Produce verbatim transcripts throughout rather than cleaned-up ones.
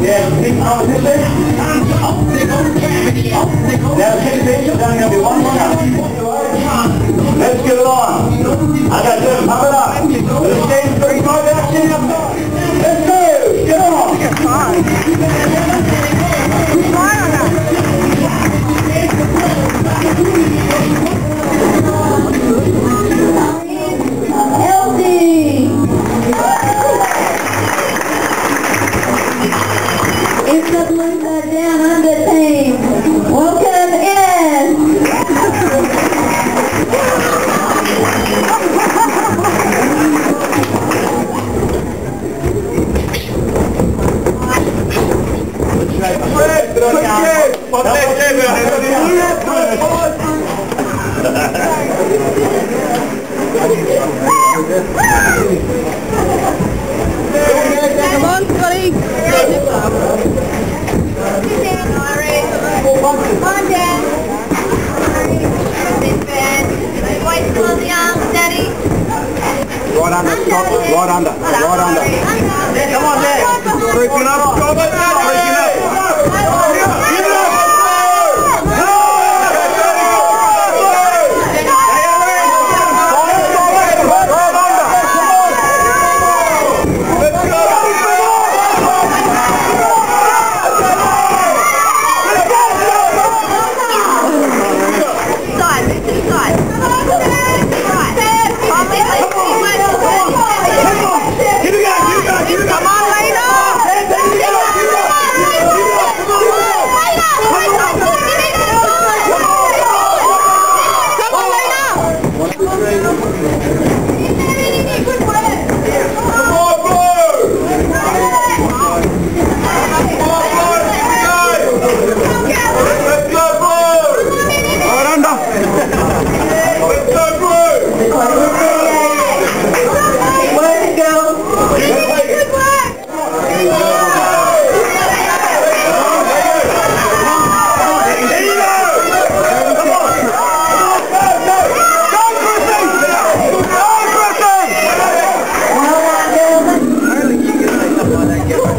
Yeah, big competition. Now, six inches, only going to be one more. Let's get it on. I got this. Pump it up. Let's change thirty-five action outside. Let's go. Get on. It's the Blues Down Under team. Welcome in. Come on, Scotty. Come on, Dan. Wait for the arms, Daddy. Right under, stop. Right under. Right under. Come on, Dad. Creeping up. Stop it. Creeping up. Give it up.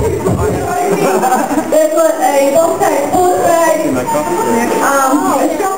They put a, okay, full day, um,